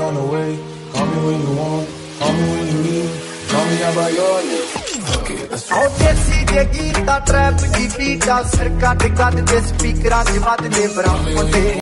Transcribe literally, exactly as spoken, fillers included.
on the way. Call me when you want, call me when you need. Call me out by your name. Okay, let's go. देसी दे गीता trap दी बीटा सरका टिका दे स्पीकरां च वधदे बराबर